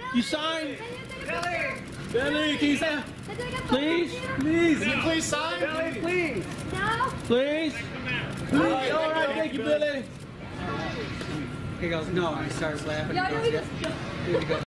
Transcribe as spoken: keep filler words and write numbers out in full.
You sign? Billy! Billy, can you sign? Please? Please? Can you please sign? Billy, please! No? Please? Please? All right, thank you, Billy. He goes, no, and he starts laughing. Yeah, I know he He goes, just... here we go.